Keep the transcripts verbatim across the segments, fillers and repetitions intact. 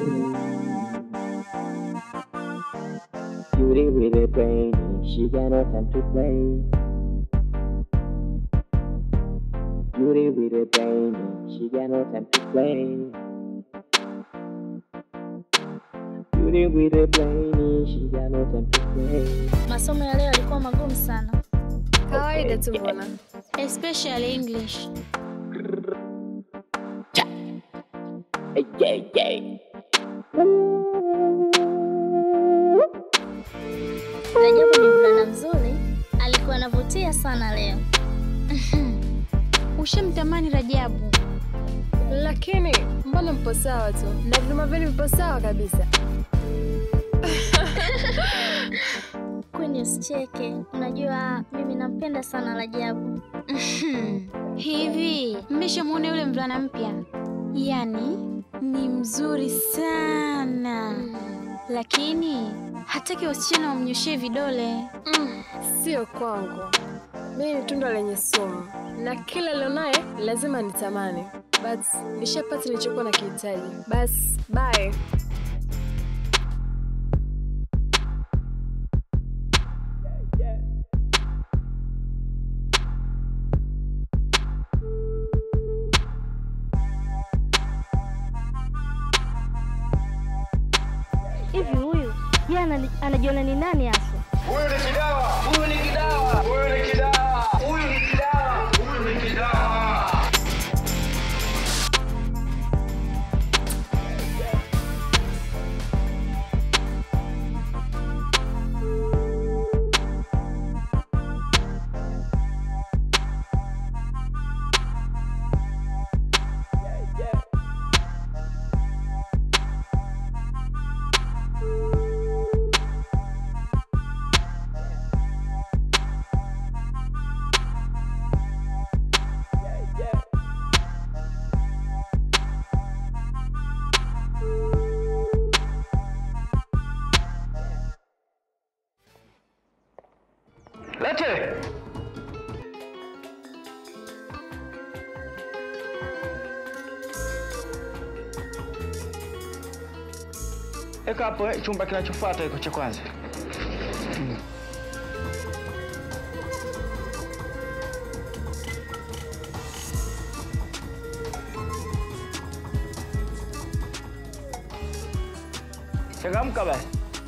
Beauty with a brain, she got no time to play. Beauty with a brain, she got no time to play. Beauty with a brain, she got no time to play. Masomo ya leo yalikuwa magumu sana. Kawaida tu bwana. Especially English. Hey, hey, hey. Rajabu ni mvulana mzuri, alikuwa anavutia sana leo. Ushamtamani Rajabu. Lakini mbona mpo sawa tu? Na vyuma vyenu vipo sawa kabisa. Kwani usicheke, unajua mimi nampenda sana Rajabu. Hivi, mmeshamuona yule mvulana mpya? Yaani, ni mzuri sana. Lakini hataki wasichana wamnyoshee vidole. Mm, sio kwangu. Mimi ni tunda lenye sumu. Na kila lionaye lazima nitamani. But nishapata nilichokuwa nakihitaji. Bas, bye. Hivi huyu, yeye anajiona ni nani hasa? Huyu ni kidawa, huyu ni kidawa, huyu ni kidawa, huyu ni kidawa, huyu ni kidawa. Lete. Eka hapo chumba kinachofuata iko cha kwanza. Hmm. Changamka basi.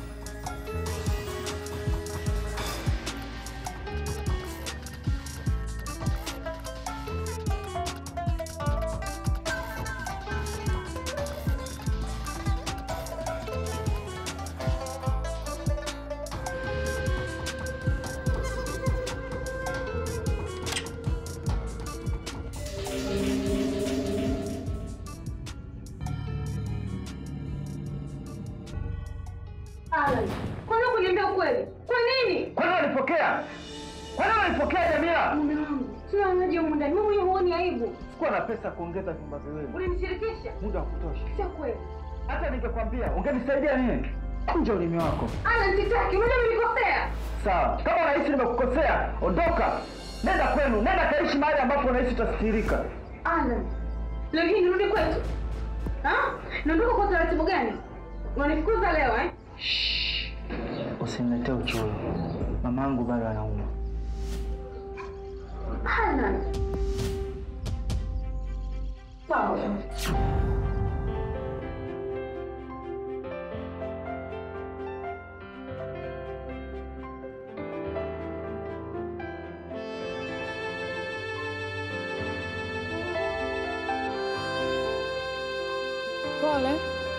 Kwani kuniambia ukweli? Kwa nini? Kwani unanipokea? Kwani unanipokea Jamila? Mume wangu, sio anaje huko ndani. Mimi huoni aibu. Sikuwa na pesa kuongeza vyumba viwili. Ulinishirikisha? Muda wa kutosha. Sio kweli. Hata ningekwambia, ungenisaidia nini? Kunja ulimi wako. Ana sitaki, unajua nilikosea. Sawa. Kama unahisi nimekukosea, ondoka. Nenda kwenu, nenda kaishi mahali ambapo unahisi utastirika. Ana. Lakini nirudi kwetu. Ha? Naondoka kwa taratibu gani? Unanifukuza leo eh? Shh. Usiniletee uchuro. Mamangu bado anauma. Ana. Sawa. Pole.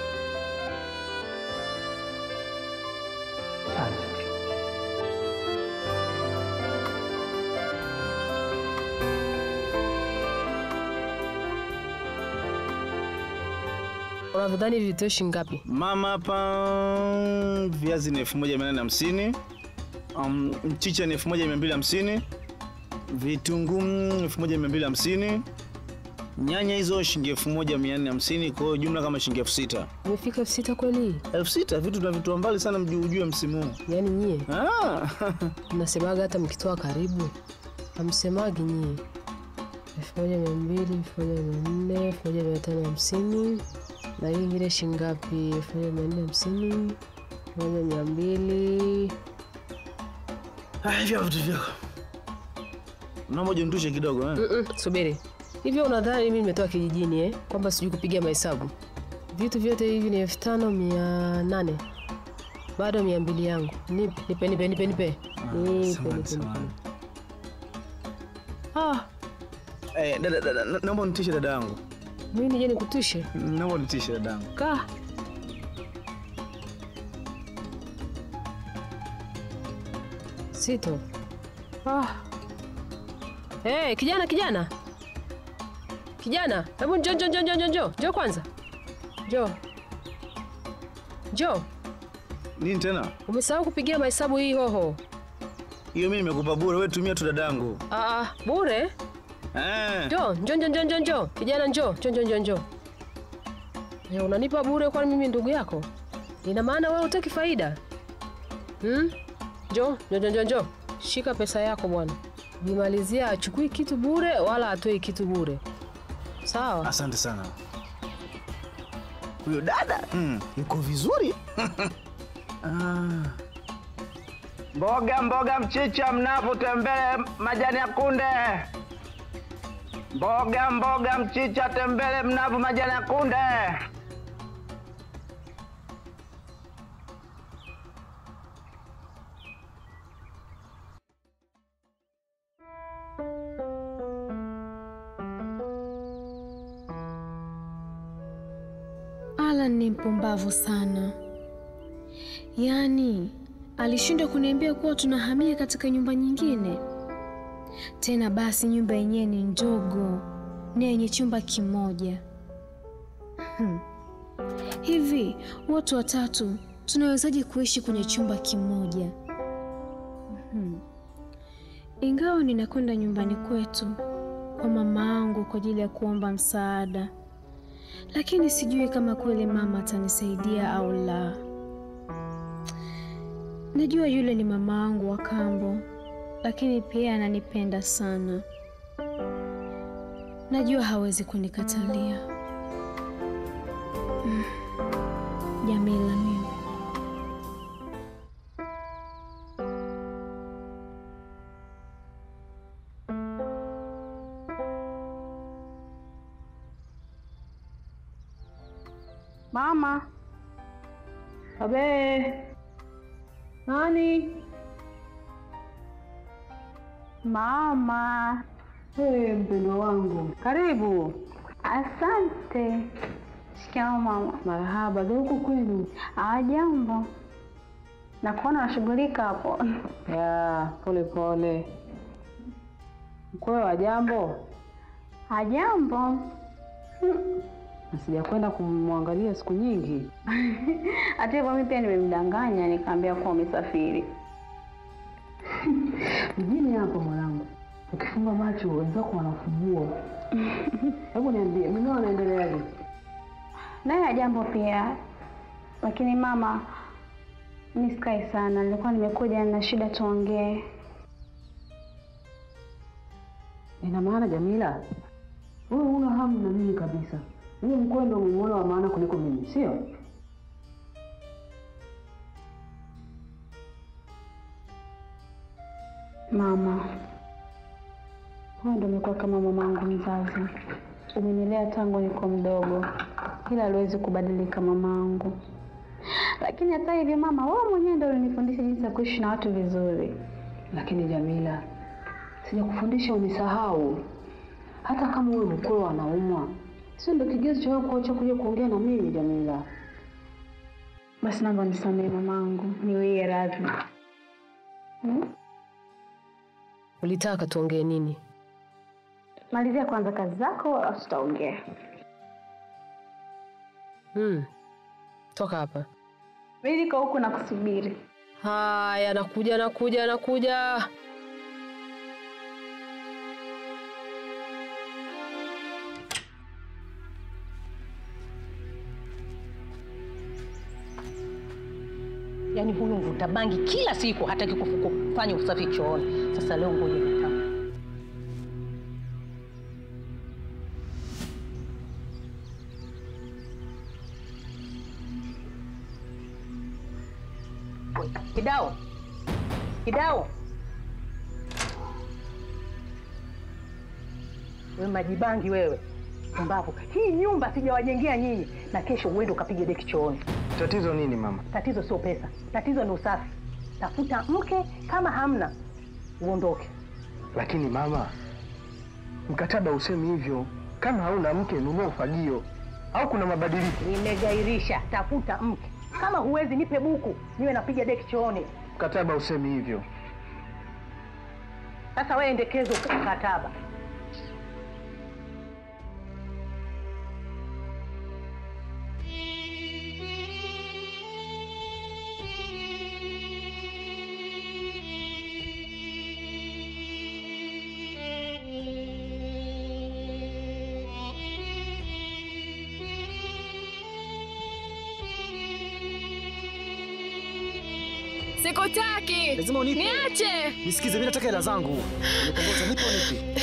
Asante. Unadhani vitoshi ngapi? Mama hapa viazi ni elfu moja mia nane hamsini. Um, mchicha ni elfu moja mia mbili hamsini. Vitunguu elfu moja mia mbili hamsini. Nyanya hizo shilingi elfu moja mia nne hamsini, kwa hiyo jumla kama shilingi elfu sita. Umefika elfu sita kweli? elfu sita vitu tunavitoa mbali sana mjuu ujue msimu huu. Yaani nyie. Ah. Mnasemaga hata mkitoa karibu. Hamsemagi nyie. elfu moja mia mbili, elfu moja mia nne, elfu moja mia tano hamsini. Na hii ingine shingapi? elfu moja mia nne hamsini, elfu moja mia mbili. Ah, hivyo vitu vyako. Naomba jundushe kidogo eh. Mm, -mm, subiri. Hivyo unadhani mimi nimetoka kijijini eh? Kwamba sijui kupiga mahesabu. Vitu vyote hivi ni elfu tano mia nane. Bado mia mbili yangu. Nipe, nipe, nipe, nipe, nipe. Nipe, nipe, nipe. Ah. Eh, dada, dada, naomba unitishe dada yangu. Mimi nije nikutishe? Naomba unitishe dada yangu. Kaa. Sito. Ah. Hey, kijana, kijana. Kijana, hebu njoo, njoo, njoo, njoo, njoo. Njoo kwanza. Njoo. Njoo. Nini tena? Umesahau kupigia mahesabu hii hoho. Hiyo mimi nimekupa bure, wewe tumia tu dadangu. Ah, ah, bure? Eh. Njoo, njoo, njoo, njoo, njoo. Kijana njoo, njoo, njoo, njoo, njoo. Ya, unanipa bure kwani mimi ndugu yako? Ina maana wewe hutaki faida? Hmm? Njoo, njoo, njoo, njoo. Shika pesa yako bwana. Bimalizia achukui kitu bure wala atoi kitu bure. Sawa? Asante sana. Huyo dada, mm, yuko vizuri. Ah. Mboga mboga mchicha mnavu tembele majani ya kunde. Mboga mboga mchicha tembele mnavu majani ya kunde. Alan ni mpumbavu sana. Yaani, alishindwa kuniambia kuwa tunahamia katika nyumba nyingine. Tena basi nyumba yenyewe ni ndogo, ni yenye chumba kimoja. Hmm. Hivi, watu watatu tunawezaje kuishi kwenye chumba kimoja? Hmm. Ingawa ninakwenda nyumbani kwetu kwa mama yangu kwa ajili ya kuomba msaada, lakini sijui kama kweli mama atanisaidia au la. Najua yule ni mama yangu wa kambo, lakini pia ananipenda sana. Najua hawezi kunikatalia. Mm. Jamila mimi. Mama. Abe. Nani? Mama. Hey, mpendo wangu. Karibu. Asante. Shikamoo mama. Marahaba, za huku kwenu? Ah, jambo. Nakuona unashughulika hapo. Ya, pole pole. Mkwewe wa jambo? Ah, jambo. Hmm. Sijakwenda kumwangalia siku nyingi. Hata hivyo mimi pia nimemdanganya nikamwambia kuwa umesafiri. Mjini hapo mwanangu. Ukifunga macho wenzako wanafungua. Hebu niambie, mimi naendeleaje? Naye jambo pia. Lakini mama, mimi sikai sana. Nilikuwa nimekuja na shida tuongee. Ina maana Jamila, wewe una hamu na mimi kabisa. Wewe mkwendo umemuona wa maana kuliko mimi, sio? Mama, wewe ndio umekuwa kama mamangu mzazi. Umenilea tangu niko mdogo. Ila haliwezi kubadilika mamangu. Lakini hata hivyo mama, wewe mwenyewe ndio ulinifundisha jinsi ya kuishi na watu vizuri. Lakini Jamila, sijakufundisha unisahau. Hata kama wewe mkweo anaumwa, sio ndio kigezo cha wewe kuacha kuja kuongea na mimi Jamila. Basi naomba nisamehe mamangu, niwie radhi. Hmm? Ulitaka tuongee nini? Malizia kwanza kazi zako au tutaongea. Hmm. Toka hapa. Mimi niko huku na kusubiri. Haya, nakuja nakuja nakuja. Yaani huyu mvuta bangi kila siku hataki kufanya usafi chooni. Sasa leo ngoja nitaka. Kidao. Kidao. Wewe majibangi wewe. Mbavu. Hii nyumba sijawajengea nyinyi na kesho uende ukapige deki chooni. Tatizo nini mama? Tatizo sio pesa. Tatizo ni usafi. Tafuta mke, kama hamna uondoke. Lakini mama, mkataba usemi hivyo. Kama hauna mke nunua ufagio. Au kuna mabadiliko? Nimegairisha, tafuta mke. Kama huwezi nipe buku, niwe napiga deki chooni. Mkataba usemi hivyo. Sasa wewe endekezo mkataba. Sikutaki. Lazima unipe. Niache. Nisikize, mimi nataka hela zangu. Nikomboza, nipo nipi?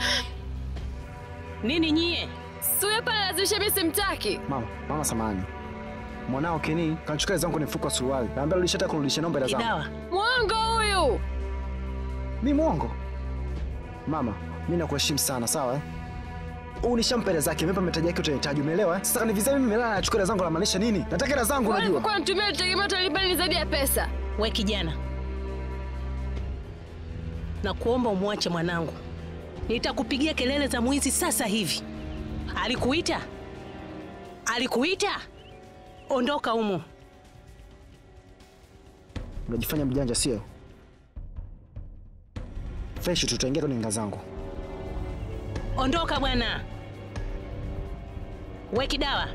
Nini nyie? Suye pale lazimisha mimi simtaki. Mama, mama samahani. Mwanao Keni kanachukua hela zangu kwenye mfuko wa suruali. Naambia rudisha hata kunirudishia namba hela zangu. Kidawa. Mwongo huyu. Mimi mwongo? Mama, mimi nakuheshimu sana, sawa eh? Unishampa hela zake, mimi mtaji yake utanihitaji, umeelewa? Sasa kanivizia mimi melala nachukua hela zangu, namaanisha nini? Nataka hela zangu unajua. Kwa nitumie tegemeo talibani zaidi ya pesa. We kijana, na kuomba umwache mwanangu. Nitakupigia kelele za mwizi sasa hivi. Alikuita? Alikuita? Ondoka humo. Unajifanya mjanja sio? Fresh tutaingia kwenye nga zangu. Ondoka bwana. We Kidawa.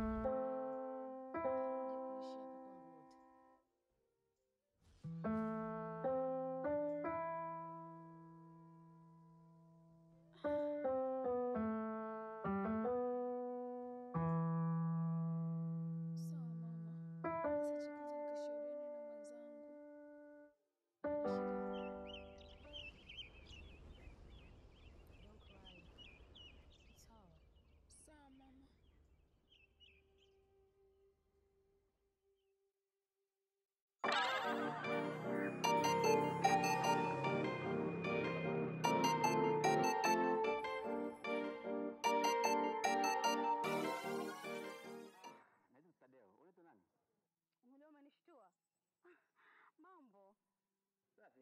Thank you.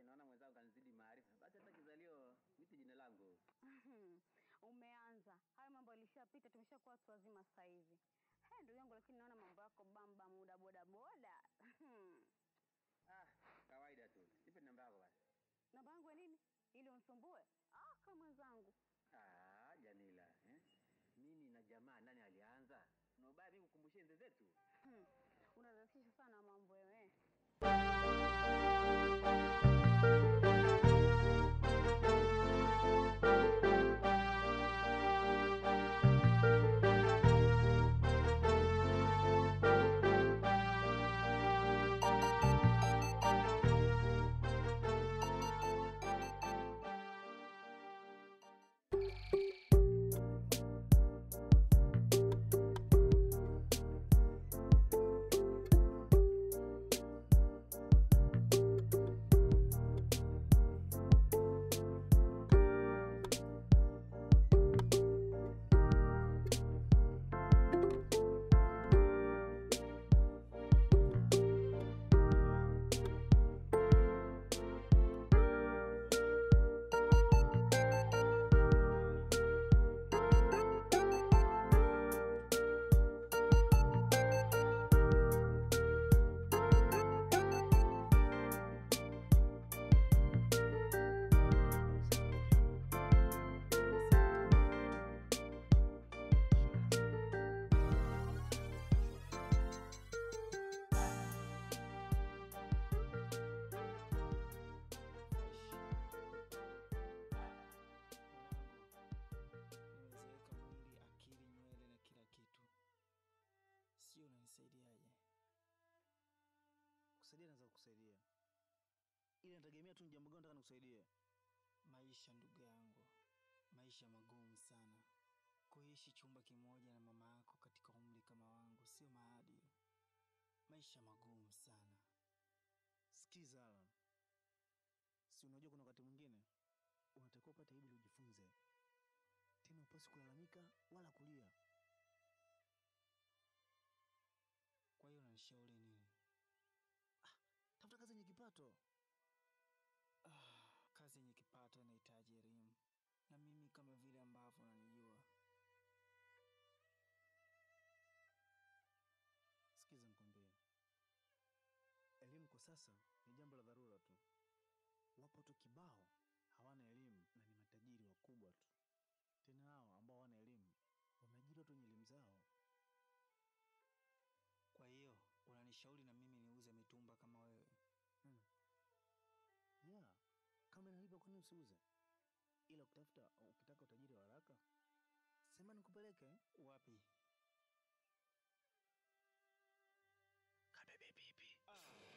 Ingawaje naona mwenzangu kanizidi maarifa. Basi hata kizalio miti jina langu. Umeanza. Hayo mambo yalishapita, tumeshakuwa watu wazima sasa hivi. He, ndugu yangu, lakini naona mambo yako bamba muda boda boda. Ah, kawaida tu. Nipe namba yako basi. Namba yangu ya nini? Ili unisumbue? Ah, kama mwenzangu. Ah, Jamila, eh? Mimi na jamaa nani alianza? Unaobaya mimi kukumbushia enzi zetu. Hmm. Unarahisisha sana mambo wewe. Sio unanisaidiaje? Kusaidia naweza kukusaidia. Ile nategemea tu ni jambo gani nataka nikusaidie. Maisha ndugu yangu. Maisha magumu sana. Kuishi chumba kimoja na mama yako katika umri kama wangu sio maadili. Maisha magumu sana. Sikiza Alan. Si unajua kuna wakati mwingine unatakiwa upate aibu ili ujifunze. Tena upasi kulalamika wala kulia. Kwa hiyo unanishauri nini? Ah, tafuta kazi yenye kipato. Ah, kazi yenye kipato inahitaji elimu. Na mimi kama vile ambavyo unanijua. Sikiza nikwambie. Elimu kwa sasa ni jambo la dharura tu. Wapo tu kibao hawana elimu na ni matajiri wakubwa tu. Tena hao ambao hawana elimu wameajiriwa tu elimu zao. Kwa hiyo unanishauri na mimi niuze mitumba kama wewe? Hmm. Yeah, kama inalipa kwa nini usiuze? Ila ukitafuta ukitaka utajiri wa haraka, sema nikupeleke. Wapi? Kabebe pipi. Ah.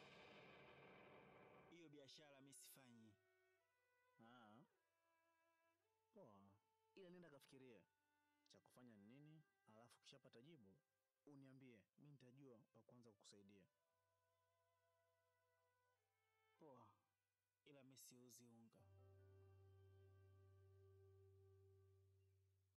Hiyo biashara mimi sifanyi. Ah. Poa. Ila nenda kafikiria cha kufanya ni nini, alafu kishapata jibu uniambie, mimi nitajua pa kwanza kukusaidia. Poa. Ila mimi siuzi unga.